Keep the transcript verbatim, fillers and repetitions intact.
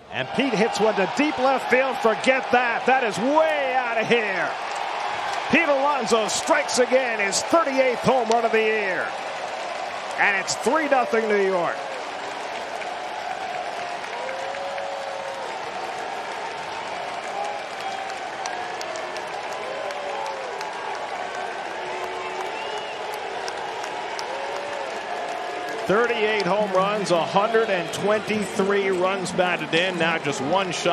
And Pete hits one to deep left field. Forget that. That is way out of here. Pete Alonso strikes again, his thirty-eighth home run of the year. And it's three nothing New York. thirty-eight home runs, one hundred twenty-three runs batted in. Now just one shot.